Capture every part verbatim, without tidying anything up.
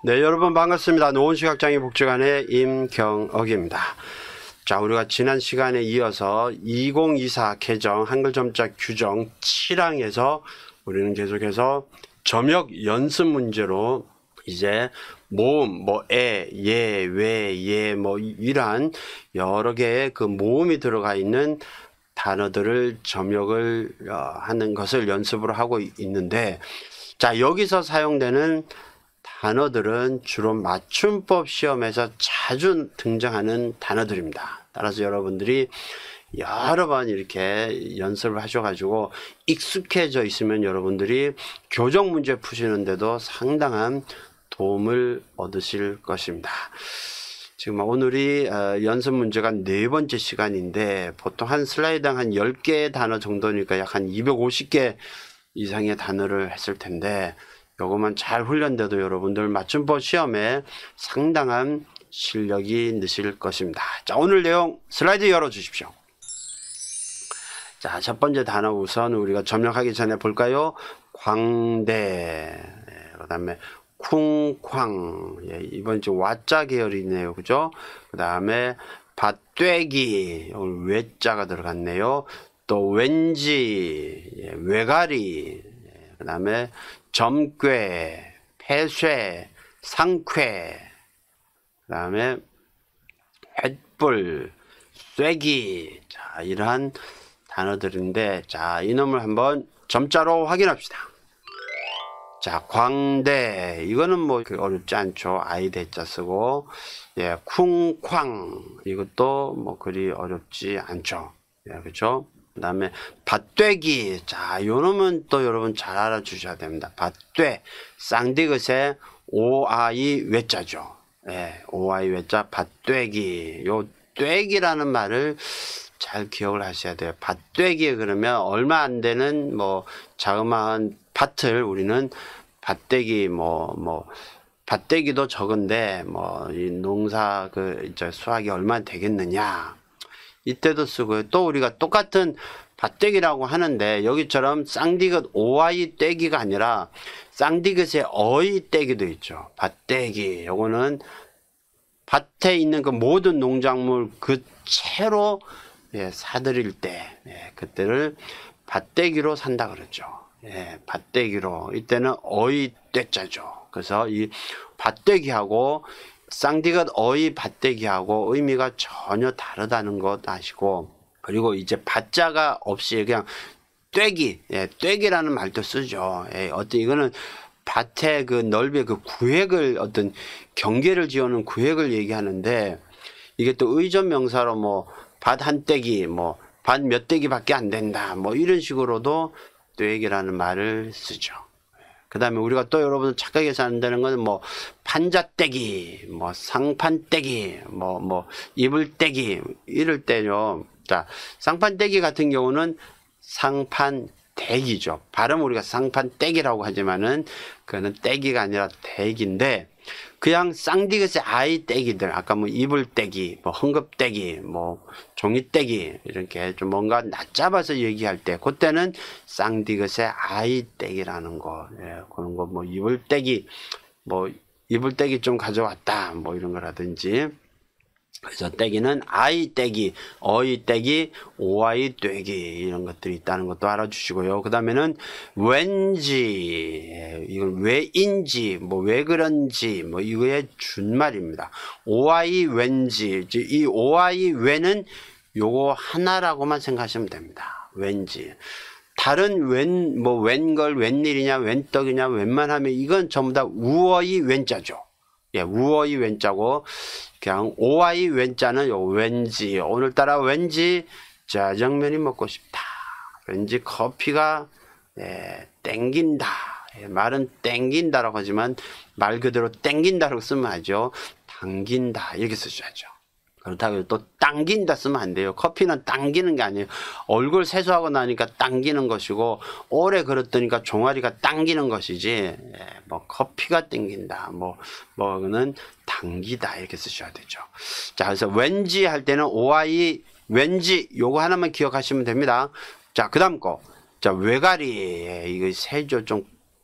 네, 여러분 반갑습니다. 노원시각장애 복지관의 임경억입니다. 자, 우리가 지난 시간에 이어서 이천이십사 개정 한글점자 규정 칠 항에서 우리는 계속해서 점역 연습 문제로 이제 모음, 뭐, 에, 예, 왜, 예, 뭐, 이러한 여러 개의 그 모음이 들어가 있는 단어들을 점역을 하는 것을 연습을 하고 있는데, 자, 여기서 사용되는 단어들은 주로 맞춤법 시험에서 자주 등장하는 단어들입니다. 따라서 여러분들이 여러 번 이렇게 연습을 하셔가지고 익숙해져 있으면 여러분들이 교정 문제 푸시는데도 상당한 도움을 얻으실 것입니다. 지금 오늘이 연습 문제가 네 번째 시간인데 보통 한 슬라이드당 한 열 개의 단어 정도니까 약 한 이백오십 개 이상의 단어를 했을 텐데 요것만 잘 훈련돼도 여러분들 맞춤법 시험에 상당한 실력이 느실 것입니다. 자, 오늘 내용 슬라이드 열어 주십시오. 자, 첫 번째 단어 우선 우리가 점령하기 전에 볼까요? 광대, 그 다음에 쿵쾅, 예, 이번 주 와자 계열이네요. 그죠? 그 다음에 밭되기, 외자가 들어갔네요. 또 왠지, 예, 외가리, 예, 그 다음에 점괘, 폐쇄, 상쾌, 그 다음에 횃불, 쐐기. 자, 이러한 단어들인데, 자, 이놈을 한번 점자로 확인합시다. 자, 광대, 이거는 뭐 어렵지 않죠. 아이 대자 쓰고, 예, 쿵쾅, 이것도 뭐 그리 어렵지 않죠. 예, 그렇죠? 그 다음에 밭되기. 자, 요 놈은 또 여러분 잘 알아주셔야 됩니다. 밭되, 쌍디귿의 오아이 외자죠. 예, 오아이 외자 밭되기. 요 되기라는 말을 잘 기억을 하셔야 돼요. 밭되기 그러면 얼마 안 되는 뭐 자그마한 밭을 우리는 밭되기 뭐 뭐 밭되기도 적은데 뭐 이 농사 그 이제 수확이 얼마나 되겠느냐. 이때도 쓰고요. 또 우리가 똑같은 밭되기라고 하는데 여기처럼 쌍디귿 오아이 떼기가 아니라 쌍디귿의 어이 떼기도 있죠. 밭되기. 요거는 밭에 있는 그 모든 농작물 그 채로 예, 사들일 때 예, 그때를 밭되기로 산다 그러죠. 예, 밭되기로. 이때는 어이 떼자죠. 그래서 이 밭되기하고 쌍디귿 어이 밭되기하고 의미가 전혀 다르다는 것 아시고, 그리고 이제 밭자가 없이 그냥 떼기, 예, 떼기라는 말도 쓰죠. 예, 어떤 이거는 밭의 그 넓이의 그 구획을 어떤 경계를 지어놓은 구획을 얘기하는데 이게 또 의존 명사로 뭐 밭 한 떼기, 뭐 밭 몇 떼기밖에 안 된다, 뭐 이런 식으로도 떼기라는 말을 쓰죠. 그 다음에 우리가 또 여러분 착각해서 안 되는 거는 뭐 판자떼기, 뭐 상판떼기, 뭐 뭐 이불떼기 이럴 때요. 자, 쌍판떼기 같은 경우는 상판떼기죠. 발음 우리가 상판떼기라고 하지만은 그거는 떼기가 아니라 떼기인데 그냥 쌍디귿의 아이 떼기들, 아까 뭐 이불떼기, 뭐 헝겊떼기, 뭐 종이떼기 이렇게 좀 뭔가 낮잡아서 얘기할 때 그때는 쌍디귿의 아이 떼기라는 거, 예, 그런 거 뭐 이불떼기, 뭐 이불떼기 좀 가져왔다, 뭐 이런 거라든지. 그래서 떼기는 아이 떼기, 어이 떼기, 오아이 떼기 이런 것들이 있다는 것도 알아주시고요. 그 다음에는 왠지, 이건 왜인지, 뭐 왜 그런지, 뭐 이거의 준말입니다. 오아이 왠지, 이 오아이 왜는 요거 하나라고만 생각하시면 됩니다. 왠지. 다른 웬, 뭐 웬걸, 웬일이냐, 웬떡이냐, 웬만하면 이건 전부 다 우어이 웬자죠. 예, 우어이 웬자고, 그냥 오아이 웬자는 요 왠지, 오늘따라 왠지 짜장면이 먹고 싶다. 왠지 커피가 예, 땡긴다. 예, 말은 땡긴다라고 하지만 말 그대로 땡긴다라고 쓰면 하죠. 당긴다 이렇게 쓰셔야죠. 그렇다고 또 당긴다 쓰면 안 돼요. 커피는 당기는 게 아니에요. 얼굴 세수하고 나니까 당기는 것이고 오래 걸었더니까 종아리가 당기는 것이지, 예, 뭐 커피가 당긴다, 뭐 뭐는 당기다 이렇게 쓰셔야 되죠. 자, 그래서 왠지 할 때는 오아이 왠지 요거 하나만 기억하시면 됩니다. 자, 그 다음 거. 자, 외가리. 이거 세조 좀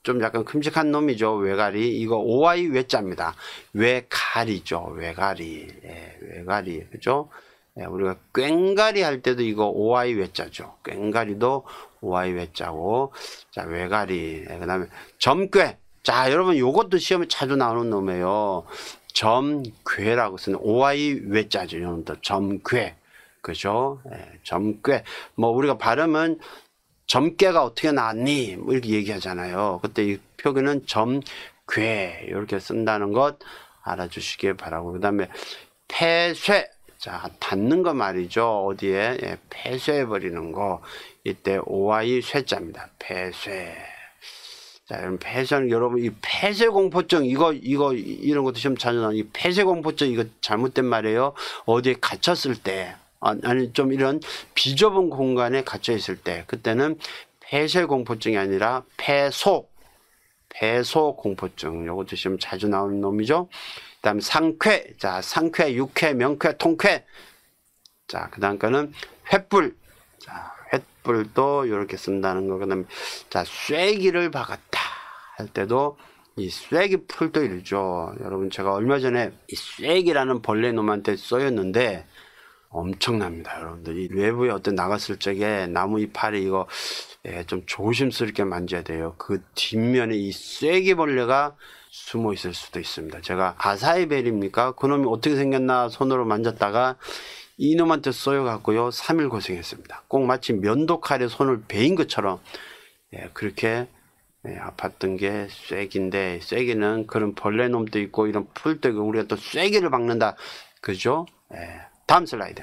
좀 약간 큼직한 놈이죠. 외가리. 이거 오아이 외자입니다. 외가리죠. 외가리. 예, 외가리. 그죠? 예, 우리가 꽹가리 할 때도 이거 오아이 외자죠. 꽹가리도 오아이 외자고. 자, 외가리. 예, 그 다음에 점괘. 자, 여러분 요것도 시험에 자주 나오는 놈이에요. 점괘라고 쓰는 오아이 외자죠. 여러분들 점괘. 그죠? 예, 점괘. 뭐 우리가 발음은 점괘가 어떻게 나왔니? 뭐 이렇게 얘기하잖아요. 그때 이 표기는 점괘 이렇게 쓴다는 것 알아주시기 바라고. 그 다음에 폐쇄. 자, 닿는 거 말이죠. 어디에? 예, 폐쇄해버리는 거. 이때 오아이 쇠자입니다. 폐쇄. 자, 여러분, 폐쇄는 여러분, 이 폐쇄공포증, 이거, 이거, 이런 것도 시험 자주 나오는 이 폐쇄공포증, 이거 잘못된 말이에요. 어디에 갇혔을 때, 아니, 좀 이런 비좁은 공간에 갇혀 있을 때, 그때는 폐쇄공포증이 아니라 폐소, 폐소공포증. 요것도 시험 자주 나오는 놈이죠. 그 다음 상쾌. 자, 상쾌, 육쾌, 명쾌, 통쾌. 자, 그 다음 거는 횃불. 자, 횃불도 이렇게 쓴다는 거. 그 다음에, 자, 쐐기를 박았다 할 때도 이 쐐기 풀도 이르죠. 여러분, 제가 얼마 전에 이 쐐기라는 벌레 놈한테 쏘였는데 엄청납니다. 여러분들, 이 외부에 어떤 나갔을 적에 나무 이파리 이거 예, 좀 조심스럽게 만져야 돼요. 그 뒷면에 이 쐐기 벌레가 숨어 있을 수도 있습니다. 제가 아사이벨입니까? 그놈이 어떻게 생겼나 손으로 만졌다가 이놈한테 쏘여갖고요 삼 일 고생했습니다. 꼭 마치 면도칼에 손을 베인 것처럼 예, 그렇게 예, 아팠던 게 쐐기인데, 쐐기는 그런 벌레놈도 있고 이런 풀도 있고 우리가 또 쐐기를 박는다. 그죠? 예, 다음 슬라이드.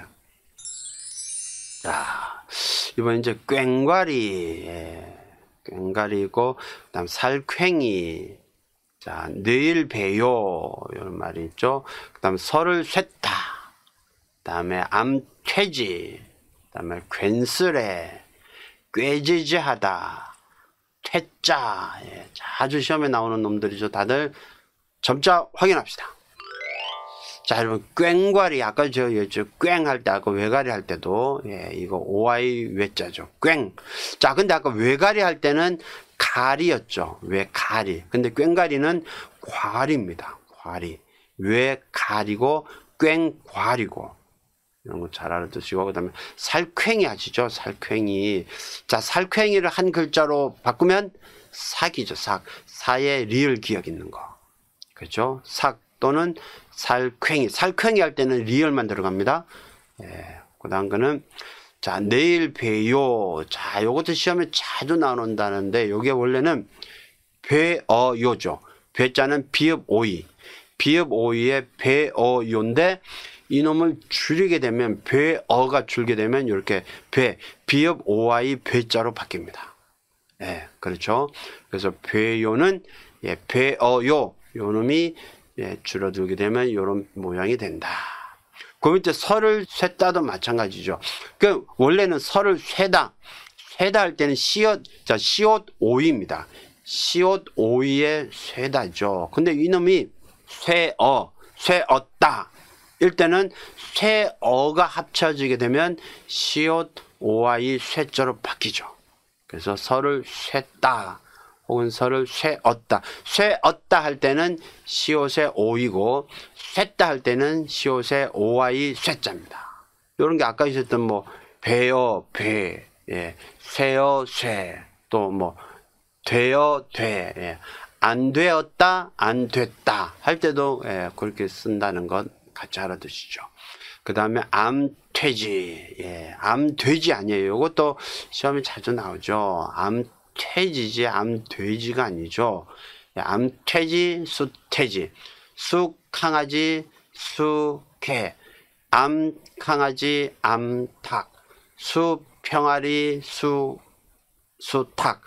자, 이번 이제 꽹과리. 예, 꽹과리고 그다음 살쾡이. 자, 내일배요 이런 말이 있죠. 그 다음에 설을 쇳다. 그 다음에 암퇴지. 그 다음에 괜스레. 꾀지지하다. 퇴짜. 예, 자주 시험에 나오는 놈들이죠. 다들 점자 확인합시다. 자, 여러분, 꽹과리. 아까 저, 저, 꽹할 때, 아까 외가리 할 때도, 예, 이거 오아이 외자죠. 꽹. 자, 근데 아까 외가리 할 때는 가리였죠. 외가리. 근데 꽹가리는 과리입니다. 과리. 외가리고, 꽹과리고. 이런 거 잘 알아두시고, 그 다음에 살쾡이 아시죠? 살쾡이. 자, 살쾡이를 한 글자로 바꾸면 삭이죠. 삭. 사에 리을 기억 있는 거. 그죠? 삭 또는 살쾡이. 살쾡이 할 때는 리을만 들어갑니다. 예. 그 다음 거는, 자, 내일배요. 자, 요것도 시험에 자주 나온다는데, 요게 원래는 배어요죠. 배자는 비읍오이. 비읍오이의 배어요인데, 이놈을 줄이게 되면, 배어가 줄게 되면, 이렇게 배, 비읍오아이 배자로 바뀝니다. 예, 그렇죠. 그래서 배요는, 예, 배어요. 요 놈이, 예, 줄어들게 되면, 요런 모양이 된다. 그 밑에 설을 쇠다도 마찬가지죠. 그 원래는 설을 쇠다, 쇠다 할 때는 시옷, 자, 시옷 오이입니다. 시옷 오이의 쇠다죠. 근데 이놈이 쇠어, 쇠었다. 일 때는 쇠어가 합쳐지게 되면 시옷 오아이 쇠자로 바뀌죠. 그래서 설을 쇠다 혹은 설을 쇠었다. 쇠었다 할 때는 시옷의 오이고, 쇠다 할 때는 시옷의 오아이 쇠자입니다. 이런 게 아까 있었던 뭐 배어 배, 예, 쇠어 쇠, 또 뭐 되어 돼, 예, 안 되었다 안 됐다 할 때도 예, 그렇게 쓴다는 것 같이 알아두시죠. 그 다음에 암퇴지. 예, 암돼지 아니에요. 이것도 시험에 자주 나오죠. 암퇴지지 암돼지가 아니죠. 예, 암퇴지 수퇴지. 쑥강아지 수개. 암강아지 암탉. 수평아리 수 수탉.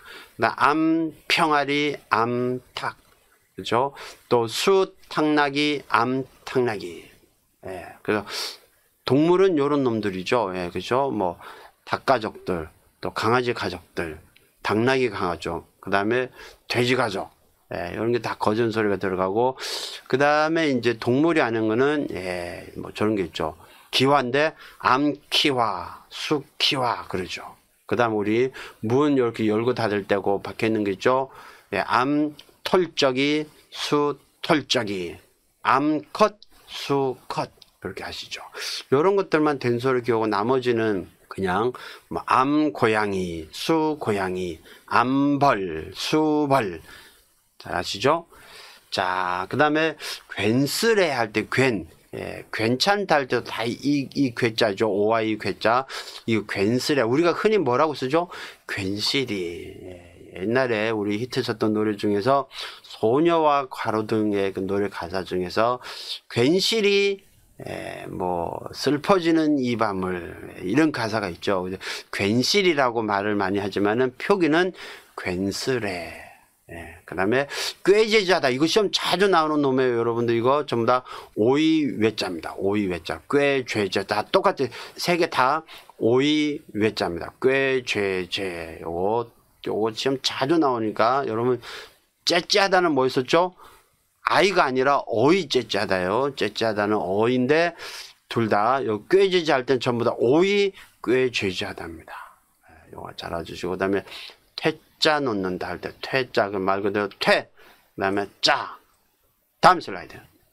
암평아리 암탉. 그죠? 또 수탕나기 암탕나기. 예, 그래서 동물은 요런 놈들이죠. 예, 그죠? 뭐 닭가족들, 또 강아지 가족들, 당나귀 가족, 그 다음에 돼지 가족. 예, 이런 게 다 거전 소리가 들어가고, 그 다음에 이제 동물이 아닌 거는, 예, 뭐 저런 게 있죠. 기화인데, 암키화, 수키화, 그러죠. 그 다음 우리 문 이렇게 열고 닫을 때고 박혀 있는 게 있죠. 예, 암, 털적이, 수, 털적이, 암컷, 수, 컷. 그렇게 하시죠. 이런 것들만 된소를 기억하고 나머지는 그냥 뭐 암, 고양이, 수, 고양이, 암벌, 수벌. 잘 아시죠? 자, 그 다음에 괜스레 할 때 괜. 예, 괜찮다 할 때도 다 이, 이 괴자죠. 오아이 괴자. 이 괜스레. 우리가 흔히 뭐라고 쓰죠? 괜시리. 예, 옛날에 우리 히트 쳤던 노래 중에서 소녀와 가로등의 그 노래 가사 중에서 괜시리, 예, 뭐, 슬퍼지는 이 밤을, 이런 가사가 있죠. 괜시리라고 말을 많이 하지만은 표기는 괜스레. 예, 그 다음에 꾀제자다. 이거 시험 자주 나오는 놈이에요. 여러분들 이거 전부 다 오이 외자입니다. 오이 외자. 꾀죄제 다 똑같이 세 개 다 오이 외자입니다. 꾀죄제. 요거 요거 시험 자주 나오니까 여러분 째째하다는 뭐 있었죠? 아이가 아니라 어이 째째하다요. 째째하다는 어인데 둘 다 요 꾀제제 할 땐 전부 다 오이 꾀죄제하다입니다. 요거 잘 알아주시고 그다음에 퇴자 놓는다 할 때 퇴자 그 말 그대로 퇴 그다음에 짜. 다음 슬라이드.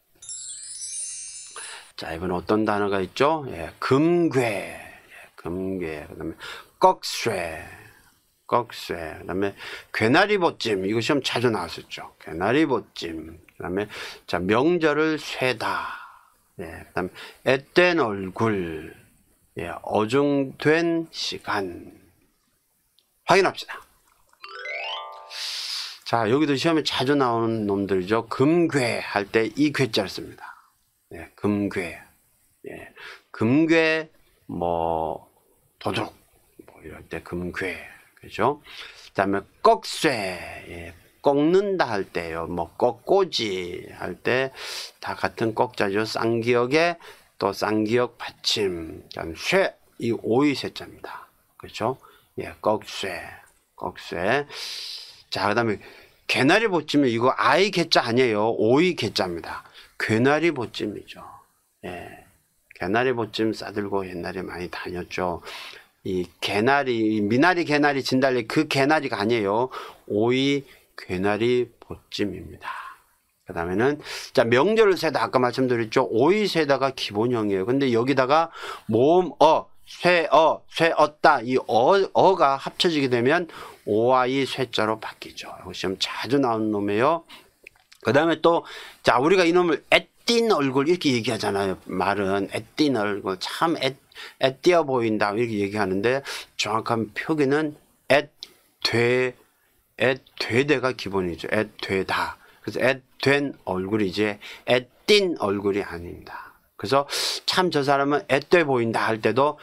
자, 이번에 어떤 단어가 있죠? 예, 금괴, 예, 금괴. 그다음에 꺽쇠, 꺽쇠. 그다음에 괴나리 보찜. 이거 시험 자주 나왔었죠. 괴나리 보찜. 그다음에 자 명절을 쇠다. 예, 그다음에 앳된 얼굴. 예, 어중된 시간. 확인합시다. 자, 여기도 시험에 자주 나오는 놈들이죠. 금괴 할 때 이 괴자를 씁니다. 예, 금괴. 예, 금괴, 뭐, 도둑. 뭐, 이럴 때 금괴. 그죠? 그 다음에 꺽쇠. 예, 꺾는다 할 때요. 뭐, 꺾고지 할 때 다 같은 꺽자죠. 쌍기역에 또 쌍기역 받침. 그 다음 쇠. 이 오이 쇠자입니다. 그죠? 예, 꺽쇠. 꺽쇠. 자, 그 다음에 개나리 보찜이 이거 아이 개자 아니에요. 오이 개자입니다. 개나리 보찜이죠. 예, 개나리 보찜 싸들고 옛날에 많이 다녔죠. 이 개나리, 미나리, 개나리, 진달래 그 개나리가 아니에요. 오이 개나리 보찜입니다. 그 다음에는 자 명절을 세다 아까 말씀드렸죠. 오이 세다가 기본형이에요. 근데 여기다가 모음 어, 쇠어, 쇠었다 이 어, 어가 합쳐지게 되면 오아이 쇠자로 바뀌죠. 이거 시험 자주 나오는 놈이에요. 그 다음에 또, 자, 우리가 이놈을 애띤 얼굴 이렇게 얘기하잖아요. 말은 애띤 얼굴, 참 애, 애띄어 보인다 이렇게 얘기하는데 정확한 표기는 애되, 애되대가 기본이죠. 애되다. 그래서 애된 얼굴이지 애띤 얼굴이 아닙니다. 그래서 참 저 사람은 애돼 보인다 할 때도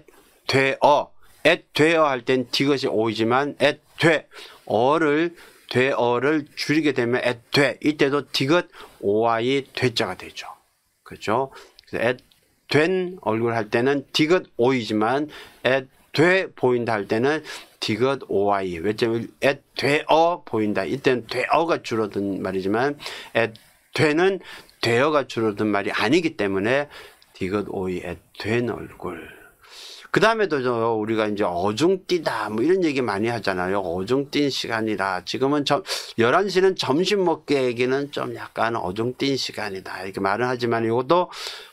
애되어 애되어 할 땐 디귿이 오이지만 애되 어를 되어를 줄이게 되면 애되 이때도 디귿 오아이 되자가 되죠. 그렇죠? 그래서 애된 얼굴 할 때는 디귿 오이지만 애되 보인다 할 때는 디귿 오아이. 왜냐면 애되어 보인다. 이때는 되어가 줄어든 말이지만 애되는 되어가 줄어든 말이 아니기 때문에 디귿 오이 애된 얼굴. 그 다음에도 저 우리가 이제 어중뛰다 뭐 이런 얘기 많이 하잖아요. 어중뛴 시간이라. 지금은 저 열한 시는 점심 먹기에는 좀 약간 어중뛴 시간이다 이렇게 말은 하지만 이것도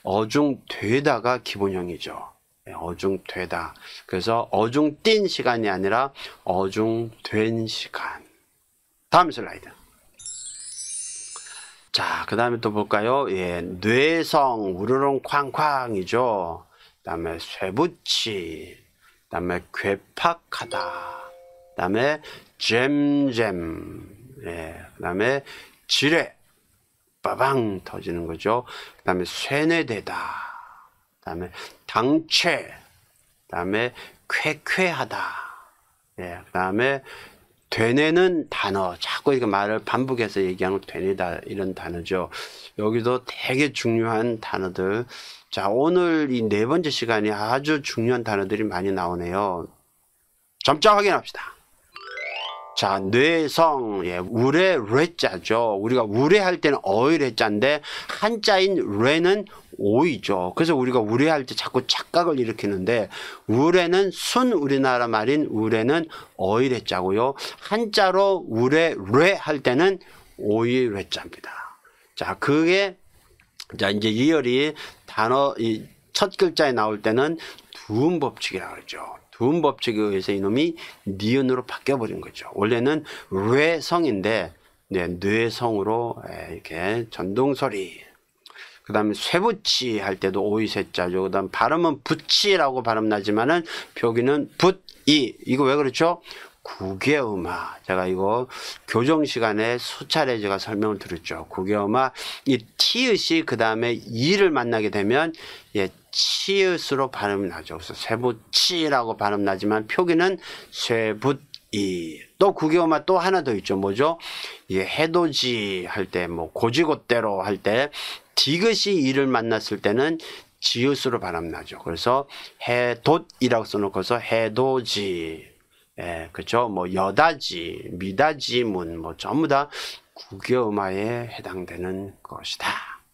어중되다가 기본형이죠. 어중되다. 그래서 어중뛴 시간이 아니라 어중된 시간. 다음 슬라이드. 자, 그 다음에 또 볼까요? 예, 뇌성 우르릉 쾅쾅이죠. 그 다음에 쇠붙이, 그 다음에 괴팍하다, 그 다음에 잼잼, 예, 그 다음에 지뢰, 빠방 터지는 거죠. 그 다음에 쇠뇌되다, 그 다음에 당최, 그 다음에 쾌쾌하다, 예, 그 다음에 되뇌는 단어, 자꾸 이거 말을 반복해서 얘기하는 되뇌다 이런 단어죠. 여기도 되게 중요한 단어들. 자, 오늘 이 네 번째 시간이 아주 중요한 단어들이 많이 나오네요. 점자 확인합시다. 자, 뇌성, 예, 우레, 뢰자죠. 우리가 우레할 때는 어이 뢰자인데, 한자인 뢰는 오이죠. 그래서 우리가 우레할 때 자꾸 착각을 일으키는데, 우레는 순 우리나라 말인 우레는 어이 뢰자고요. 한자로 우레, 뢰 할 때는 오이 뢰자입니다. 자, 그게, 자, 이제 이열이 단어, 이 첫 글자에 나올 때는 두음 법칙이라고 그러죠. 두음 법칙에 의해서 이놈이 니은으로 바뀌어버린 거죠. 원래는 뇌성인데, 네, 뇌성으로 이렇게 전동소리. 그 다음에 쇠붙이 할 때도 오이세자죠. 그 다음 발음은 붙이라고 발음 나지만은 표기는 붓이. 이거 왜 그렇죠? 구개음화. 제가 이거 교정 시간에 수차례 제가 설명을 드렸죠. 구개음화. 이 티읕이 그 다음에 이를 만나게 되면 예, 치읕으로 발음이 나죠. 그래서 쇠붙이라고 발음 나지만 표기는 쇠붙이. 또 구개음화 또 하나 더 있죠. 뭐죠? 예, 해돋이 할 때, 뭐 고지고대로 할 때 디귿이 이를 만났을 때는 지읒으로 발음 나죠. 그래서 해돋이라고 써놓고서 해돋이. 예, 그렇죠. 뭐 여다지, 미다지문 뭐 전부 다 구개음화에 해당되는 것이다.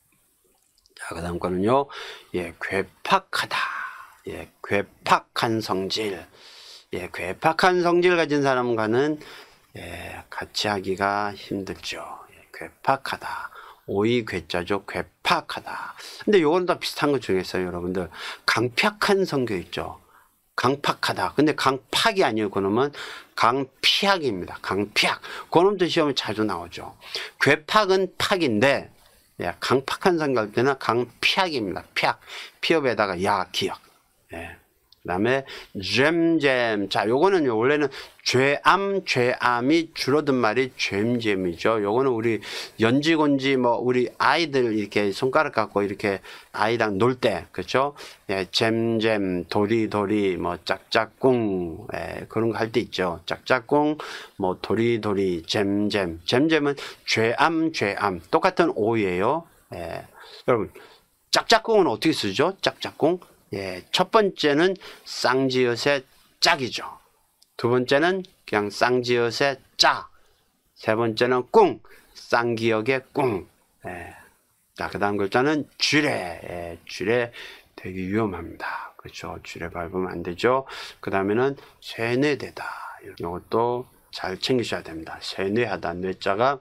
자, 그다음 거는요. 예, 괴팍하다. 예, 괴팍한 성질. 예, 괴팍한 성질 가진 사람과는 예, 같이 하기가 힘들죠. 예, 괴팍하다. 오이 괴자죠. 괴팍하다. 근데 요거는 다 비슷한 것 중에 있어요, 여러분들. 강팍한 성격 있죠. 강팍하다. 근데 강팍이 아니에요. 그놈은 강피학입니다. 강피학. 그놈도 시험에 자주 나오죠. 괴팍은 팍인데, 예, 강팍한 성격할 때는 강피학입니다. 피학. 피업에다가 야, 기역. 예. 그 다음에 잼잼. 자, 요거는 원래는 죄암, 죄암이 줄어든 말이 잼잼이죠. 요거는 우리 연지곤지 뭐 우리 아이들 이렇게 손가락 갖고 이렇게 아이랑 놀 때, 그렇죠? 예, 잼잼, 도리도리, 뭐 짝짝꿍, 예, 그런 거 할 때 있죠. 짝짝꿍, 뭐 도리도리, 잼잼. 잼잼은 죄암, 죄암. 똑같은 오예요. 예. 여러분, 짝짝꿍은 어떻게 쓰죠? 짝짝꿍. 예, 첫 번째는 쌍지읒의 짝이죠. 두 번째는 그냥 쌍지읒의 짜. 세 번째는 꿍, 쌍기역의 꿍. 예. 자, 그 다음 글자는 쥐레. 예, 쥐레 되게 위험합니다. 그렇죠. 쥐레 밟으면 안 되죠. 그 다음에는 세뇌되다. 이것도 잘 챙기셔야 됩니다. 세뇌하다. 뇌자가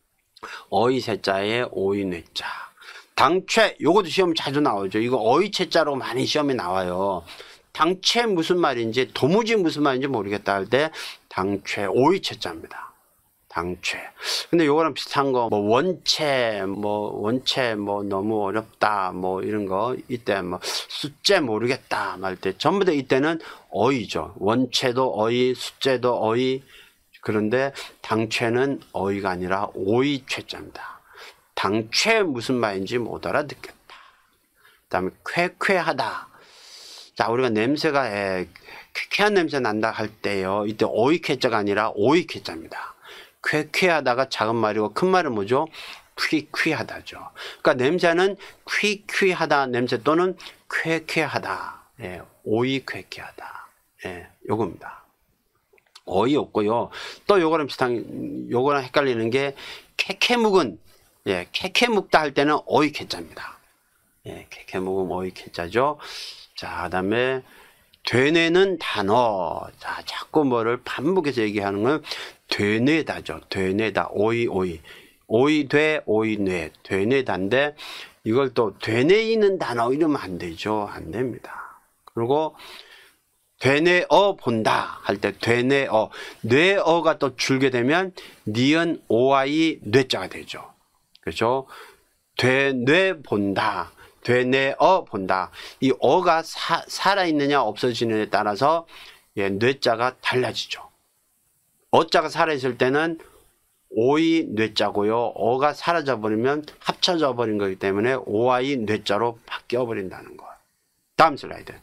어이세자에 오이뇌자. 당최, 요것도 시험 자주 나오죠. 이거 어이채자로 많이 시험에 나와요. 당최 무슨 말인지, 도무지 무슨 말인지 모르겠다 할 때, 당최, 오이채자입니다. 당최. 근데 요거랑 비슷한 거, 뭐, 원체, 뭐, 원체, 뭐, 너무 어렵다, 뭐, 이런 거, 이때 뭐, 숫제 모르겠다, 말 때, 전부 다 이때는 어이죠. 원체도 어이, 숫제도 어이. 그런데 당최는 어이가 아니라 오이채자입니다. 당최 무슨 말인지 못 알아듣겠다. 그 다음에 쾌쾌하다. 자, 우리가 냄새가 에, 쾌쾌한 냄새 난다 할 때요. 이때 오이쾌자가 아니라 오이쾌자입니다. 쾌쾌하다가 작은 말이고 큰 말은 뭐죠? 퀴퀴하다죠. 그러니까 냄새는 퀴퀴하다 냄새 또는 쾌쾌하다. 예, 오이쾌쾌하다. 예, 요겁니다. 어이없고요. 또 요거랑 비슷한, 요거랑 헷갈리는 게 캐캐묵은 예, 캐캐묵다 할 때는 어이캐자입니다. 예, 캐캐묵은 어이캐자죠. 자, 그 다음에 되뇌는 단어. 자, 자꾸 뭐를 반복해서 얘기하는 건 되뇌다죠. 되뇌다. 오이, 오이. 오이돼, 오이뇌. 되뇌다인데 이걸 또 되뇌이는 단어 이러면 안 되죠. 안 됩니다. 그리고 되뇌어 본다 할 때 되뇌어. 뇌어가 또 줄게 되면 니은 오아이 뇌자가 되죠. 그렇죠? 되뇌 본다. 되뇌어 본다. 이 어가 사, 살아있느냐 없어지느냐에 따라서 예, 뇌자가 달라지죠. 어자가 살아있을 때는 오이 뇌자고요. 어가 사라져 버리면 합쳐져 버린 거기 때문에 오아이 뇌자로 바뀌어 버린다는 거. 다음 슬라이드.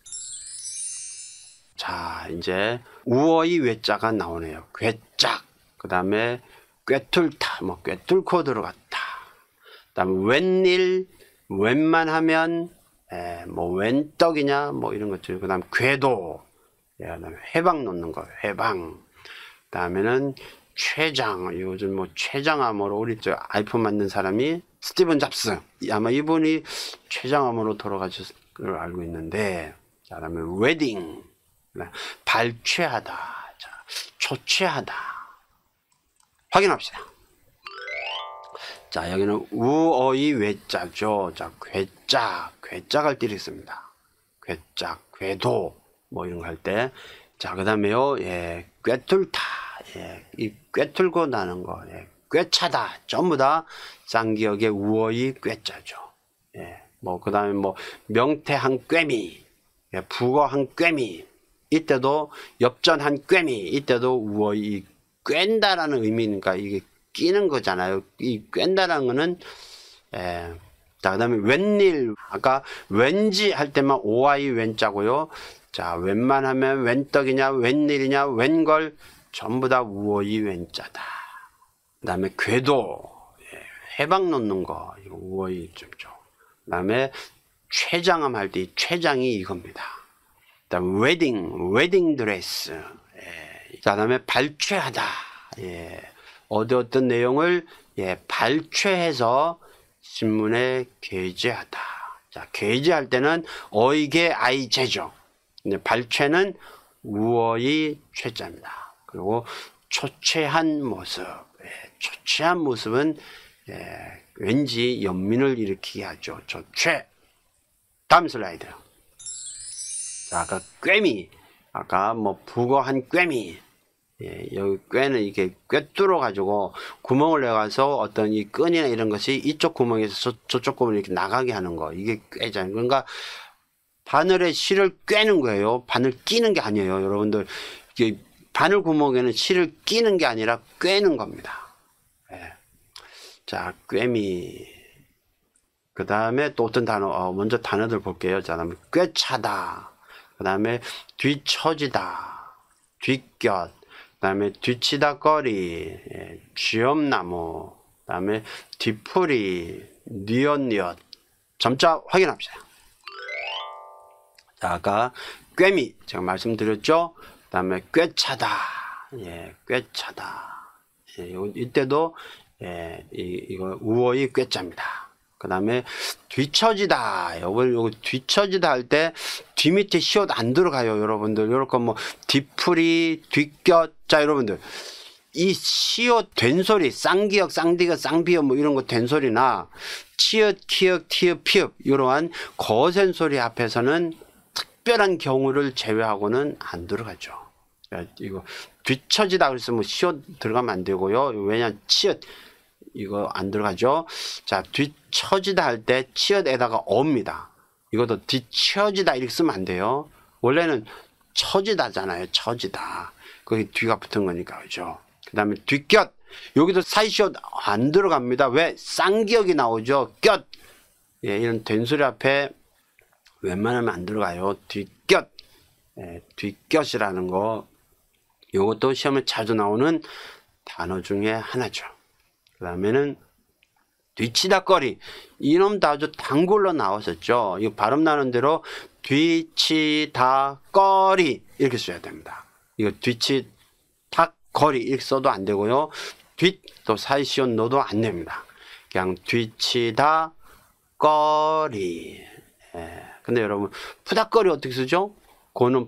자, 이제 우어이 외자가 나오네요. 괴짝. 그 다음에 꿰뚫다, 뭐 꿰뚫고 들어갔다. 그다음에 웬일, 웬만하면, 에, 뭐 웬떡이냐, 뭐 이런 것들. 그다음 궤도, 예, 그다음에 회방 놓는 거, 회방. 다음에는 췌장. 요즘 뭐 췌장암으로 우리 저 아이폰 만든 사람이 스티븐 잡스. 아마 이분이 췌장암으로 돌아가셨을 걸 알고 있는데, 자, 그다음에 웨딩. 발췌하다. 자, 초췌하다. 확인합시다. 자, 여기는 우어의 외자죠. 자, 괴짝. 괴짝을 때리겠습니다. 괴짝, 궤도. 뭐 이런 거 할 때. 자, 그 다음에요. 예, 꿰뚫다. 예, 이 꿰뚫고 나는 거. 예, 꿰차다. 전부 다 쌍기역의 우어의 꿰자죠. 예, 뭐, 그 다음에 뭐, 명태한 꿰미. 예, 북어한 꿰미. 이때도 엽전한 꿰미. 이때도 우어의 꿰다라는 의미니까 이게 끼는 거잖아요. 이 꿰다라는 거는, 예, 자, 그 다음에 웬일. 아까 왠지 할 때만 오아이 웬자고요. 자, 웬만하면 웬떡이냐, 웬일이냐, 웬걸. 전부 다 우어의 웬자다. 그 다음에 궤도. 예, 해방 놓는 거. 이거 우어의 점죠. 그 다음에 췌장암 할 때 이 췌장이 이겁니다. 그 다음 웨딩. 웨딩 드레스. 예. 자, 그 다음에 발췌하다. 예. 어디 어떤 내용을 예, 발췌해서 신문에 게재하다. 자, 게재할 때는 어이게 아이제죠. 근데 발췌는 우어의 최자입니다. 그리고 초췌한 모습. 예, 초췌한 모습은 예, 왠지 연민을 일으키게 하죠. 초췌. 다음 슬라이드. 자, 아까 꿰미. 아까 뭐 북어한 꿰미. 예, 여기 꿰는 이게 꿰뚫어 가지고 구멍을 내가서 어떤 이 끈이나 이런 것이 이쪽 구멍에서 저, 저쪽 구멍을 이렇게 나가게 하는 거. 이게 꿰잖아요. 그러니까 바늘에 실을 꿰는 거예요. 바늘 끼는 게 아니에요. 여러분들, 이게 바늘 구멍에는 실을 끼는 게 아니라 꿰는 겁니다. 예. 자, 꿰미. 그 다음에 또 어떤 단어, 어, 먼저 단어들 볼게요. 자, 그다음에 꿰차다. 그 다음에 뒤처지다. 뒷곁. 그 다음에 뒤치다거리. 예, 쥐엄나무. 그 다음에 뒤풀이. 니엇니엇. 점자 확인합시다. 자, 아까 꿰미 제가 말씀드렸죠. 그 다음에 꿰차다. 예, 꿰차다. 예, 요, 이때도 예, 이, 이거 우어의 꿰자입니다. 그 다음에 뒤처지다. 요거, 요거 뒤처지다 할 때 뒤 밑에 시옷 안 들어가요, 여러분들. 요렇게 뭐 뒤풀이, 뒷곁. 자, 여러분들. 이 시옷 된 소리, 쌍기역, 쌍디귿, 쌍비역 뭐 이런 거 된 소리나 치읓, 키읔, 티읕, 피읕 이러한 거센 소리 앞에서는 특별한 경우를 제외하고는 안 들어가죠. 이거 뒤처지다 그래서 뭐 시옷 들어가면 안 되고요. 왜냐면 치읓 이거 안 들어가죠. 자, 뒤처지다 할 때 치읓에다가 어입니다. 이것도 뒤처지다 이렇게 쓰면 안 돼요. 원래는 처지다잖아요. 처지다. 거기 뒤가 붙은 거니까, 그죠? 그 다음에 뒷곁. 여기도 사이시옷 안 들어갑니다. 왜? 쌍기역이 나오죠. 곁. 예, 이런 된소리 앞에 웬만하면 안 들어가요. 뒷곁. 예, 뒷곁이라는 거. 요것도 시험에 자주 나오는 단어 중에 하나죠. 그 다음에는 뒤치다거리. 이놈도 아주 단골로 나왔었죠. 이거 발음 나는 대로 뒤치다거리. 이렇게 써야 됩니다. 이거 뒤치다거리. 이렇게 써도 안 되고요. 뒷, 또 사이시옷 넣어도 안 됩니다. 그냥 뒤치다거리. 예. 근데 여러분, 푸닥거리 어떻게 쓰죠? 고는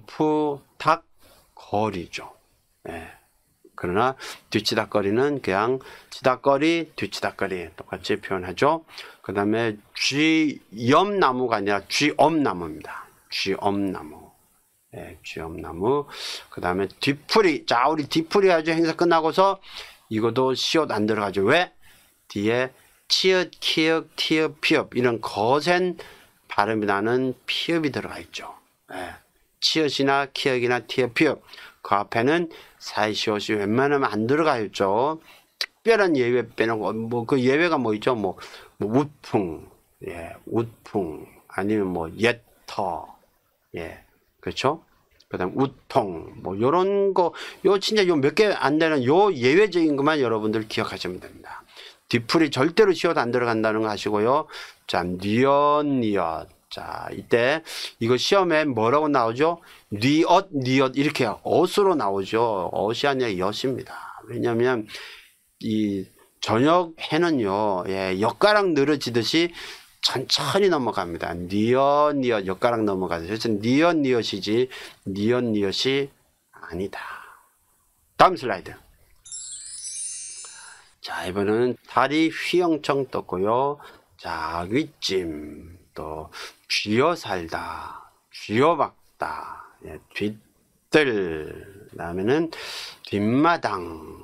푸닥거리죠. 예. 그러나 뒤치다거리는 그냥 치다거리, 뒤치다거리 똑같이 표현하죠. 그 다음에 쥐엄나무가 아니라 쥐엄나무입니다. 쥐엄나무. 예, 쥐엄나무. 그 다음에 뒤풀이. 자, 우리 뒤풀이 하죠. 행사 끝나고서 이것도 시옷 안 들어가죠. 왜? 뒤에 치읓, 키읔, 티읕, 피읕 이런 거센 발음이 나는 피읕이 들어가 있죠. 예. 치읓이나 키읔이나 티읕, 피읕. 그 앞에는 사이시옷이 웬만하면 안 들어가 있죠. 특별한 예외 빼놓고, 뭐, 그 예외가 뭐 있죠? 뭐, 뭐 우풍, 예, 우풍, 아니면 뭐, 예터, 예, 그렇죠? 그 다음, 우통, 뭐, 요런 거, 요 진짜 요 몇 개 안 되는 요 예외적인 것만 여러분들 기억하시면 됩니다. 뒤풀이 절대로 시옷 안 들어간다는 거 하시고요. 자, 니엇, 니엇. 자, 이때, 이거 시험에 뭐라고 나오죠? 니엇, 니엇 이렇게 어으로 나오죠. 어시 아니라 엿입니다. 왜냐하면 이 저녁 해는요, 예, 엿가락 늘어지듯이 천천히 넘어갑니다. 니엇, 니엇, 엿가락 넘어가듯이. 그래서 니엇, 니엇이지 니엇, 니엇이 아니다. 다음 슬라이드. 자, 이번에는 다리 휘영청 떴고요. 자, 윗짐, 또 쥐어 살다, 쥐어 박다, 예, 뒷뜰, 그 다음에는 뒷마당,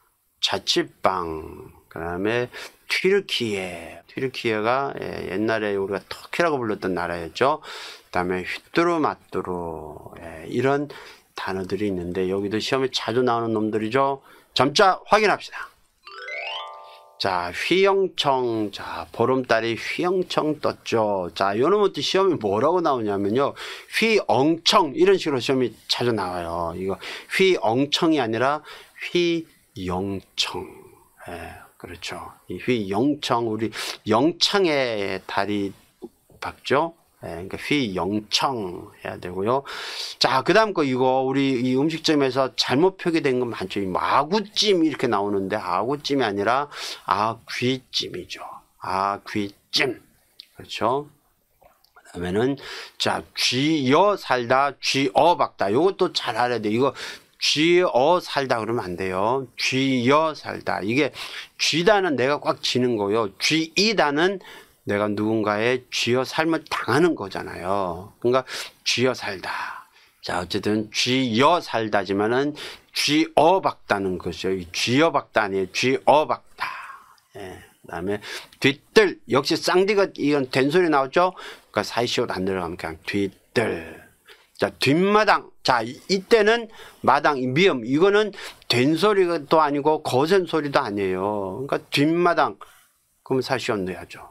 자취방, 그 다음에 튀르키예, 튀르키예가 예, 옛날에 우리가 터키라고 불렀던 나라였죠. 그 다음에 휘뚜루 마뚜루, 예, 이런 단어들이 있는데 여기도 시험에 자주 나오는 놈들이죠. 점자 확인합시다. 자, 휘영청. 자, 보름달이 휘영청 떴죠. 자, 요 놈은 또 시험이 뭐라고 나오냐면요, 휘엉청 이런 식으로 시험이 자주 나와요. 이거 휘엉청이 아니라 휘영청. 예, 그렇죠. 이 휘영청, 우리 영창의 달이 밝죠. 예, 그러니까 휘영청 해야 되고요. 자, 그 다음 거 이거 우리 이 음식점에서 잘못 표기된 건 많죠. 뭐 아구찜 이렇게 나오는데 아구찜이 아니라 아귀찜이죠. 아귀찜. 그렇죠. 그 다음에는 자, 쥐어 살다, 쥐어 박다. 요것도 잘 알아야 돼. 이거 쥐어 살다 그러면 안 돼요. 쥐어 살다. 이게 쥐다는 내가 꽉 쥐는 거요. 쥐이다는 내가 누군가의 쥐어 삶을 당하는 거잖아요. 그러니까 쥐어 살다. 자, 어쨌든 쥐어 살다지만은 쥐어 박다는 거죠. 쥐어 박다 아니에요. 쥐어 박다. 예. 그다음에 뒷뜰, 역시 쌍디가 이건 된 소리 나왔죠. 그러니까 사이시옷 안 들어가면 그냥 뒷뜰. 자, 뒷마당. 자, 이때는 마당, 미음. 이거는 된 소리도 아니고 거센 소리도 아니에요. 그러니까 뒷마당. 그러면 사이시옷 넣어야죠.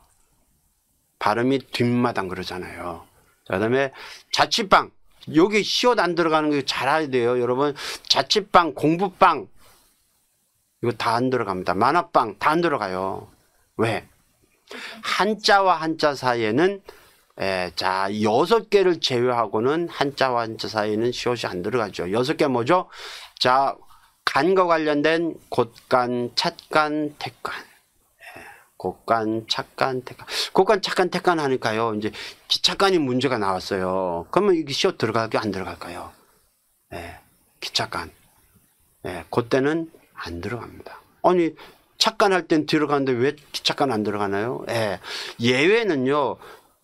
발음이 뒷마당 그러잖아요. 자, 그다음에 자취방. 여기 시옷 안 들어가는 거 잘 알아야 돼요. 여러분, 자취방, 공부방 이거 다 안 들어갑니다. 만화방 다 안 들어가요. 왜? 한자와 한자 사이에는 에, 자, 여섯 개를 제외하고는 한자와 한자 사이에는 시옷이 안 들어가죠. 여섯 개 뭐죠? 자, 간과 관련된 곳간, 찻간, 택간. 곡간, 착간, 택간. 곡간, 착간, 택간 하니까요, 이제 기착간이 문제가 나왔어요. 그러면 이게 시옷 들어갈까요? 안 들어갈까요? 예, 기착간. 예, 그때는 안 들어갑니다. 아니, 착간 할 땐 들어가는데 왜 기착간 안 들어가나요? 예, 예외는요,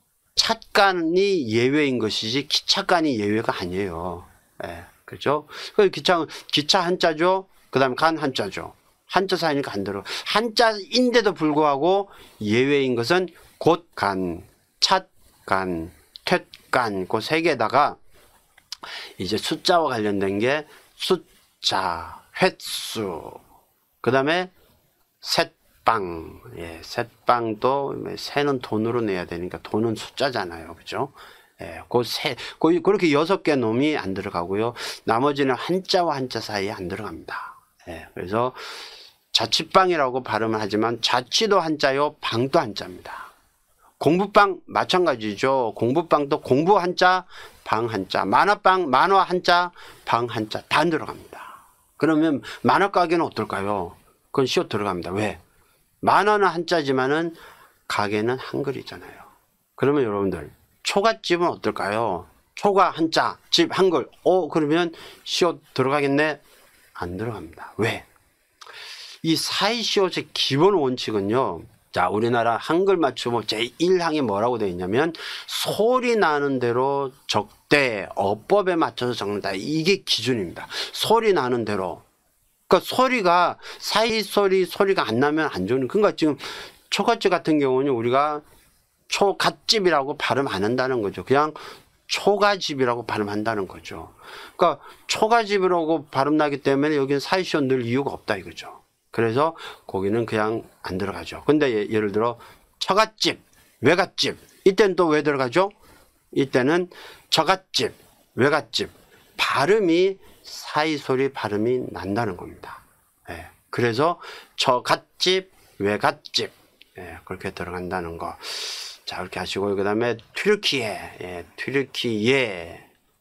찻간이 예외인 것이지 기착간이 예외가 아니에요. 예, 그죠? 그 기착은 기차 한자죠. 그 다음에 간 한자죠. 한자 사이니까 안 들어. 한자인데도 불구하고 예외인 것은 곧간, 찻간, 퇴간 그 세 개에다가 이제 숫자와 관련된 게 숫자, 횟수, 그 다음에 셋방. 예, 셋방도 세는 돈으로 내야 되니까 돈은 숫자잖아요, 그죠? 예, 그 세, 그 그렇게 여섯 개 놈이 안 들어가고요. 나머지는 한자와 한자 사이에 안 들어갑니다. 예, 그래서 자취방이라고 발음을 하지만 자취도 한자요, 방도 한자입니다. 공부방 마찬가지죠. 공부방도 공부 한자, 방 한자. 만화방, 만화 한자, 방 한자 다 안 들어갑니다. 그러면 만화 가게는 어떨까요? 그건 시옷 들어갑니다. 왜? 만화는 한자지만은 가게는 한글이잖아요. 그러면 여러분들 초가집은 어떨까요? 초가 한자, 집 한글. 어, 그러면 시옷 들어가겠네? 안 들어갑니다. 왜? 이 사이시옷의 기본 원칙은요, 자, 우리나라 한글 맞춤법 제일 항이 뭐라고 되어 있냐면 소리 나는 대로 적대, 어법에 맞춰서 적는다. 이게 기준입니다. 소리 나는 대로. 그러니까 소리가 사이소리 소리가 안 나면 안 좋은. 그러니까 지금 초가집 같은 경우는 우리가 초갓집이라고 발음 안 한다는 거죠. 그냥 초가집이라고 발음한다는 거죠. 그러니까 초가집이라고 발음 나기 때문에 여기는 사이시옷 넣을 이유가 없다 이거죠. 그래서 거기는 그냥 안 들어가죠. 근데 예를 들어 처갓집, 외갓집 이때는 또 왜 들어가죠? 이때는 처갓집, 외갓집 발음이 사이소리 발음이 난다는 겁니다. 예, 그래서 처갓집, 외갓집 예, 그렇게 들어간다는 거. 자, 그렇게 하시고 그 다음에 튀르키예, 예, 튀르키예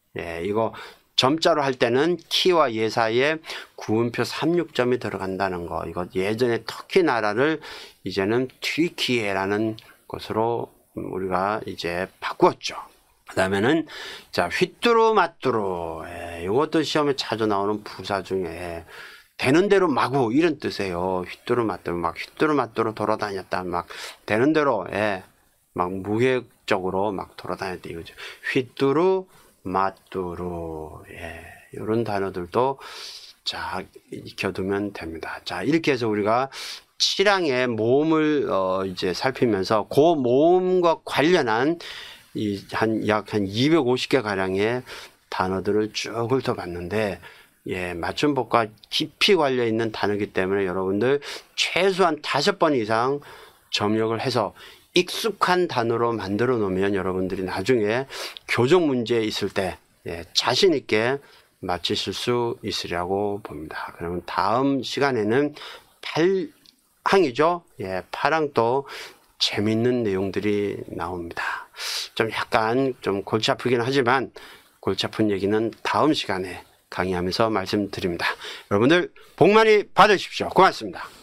예, 이거 점자로 할 때는 키와 예 사이에 구음표 삼십육 점이 들어간다는 거. 이거 예전에 터키 나라를 이제는 튀르키예라는 것으로 우리가 이제 바꾸었죠. 그 다음에는 자 휘뚜루 마뚜루. 예, 이것도 시험에 자주 나오는 부사 중에 되는 대로 마구 이런 뜻이에요. 휘뚜루 마뚜루 막 휘뚜루 마뚜루 돌아다녔다. 막 되는 대로 예, 막 무계획적으로 막 돌아다녔다 이거죠. 휘뚜루 마뚜루. 예, 이런 단어들도 자 익혀두면 됩니다. 자 이렇게 해서 우리가 칠항의 모음을 어 이제 살피면서 그 모음과 관련한 이 한 약 한 이백오십 개 가량의 단어들을 쭉 훑어봤는데 예, 맞춤법과 깊이 관련 있는 단어이기 때문에 여러분들 최소한 다섯 번 이상 점역을 해서 익숙한 단어로 만들어 놓으면 여러분들이 나중에 교정 문제에 있을 때 예, 자신 있게 맞히실 수 있으리라고 봅니다. 그러면 다음 시간에는 팔 항이죠. 예, 팔 항 또 재밌는 내용들이 나옵니다. 좀 약간 좀 골치 아프긴 하지만 골치 아픈 얘기는 다음 시간에 강의하면서 말씀드립니다. 여러분들 복 많이 받으십시오. 고맙습니다.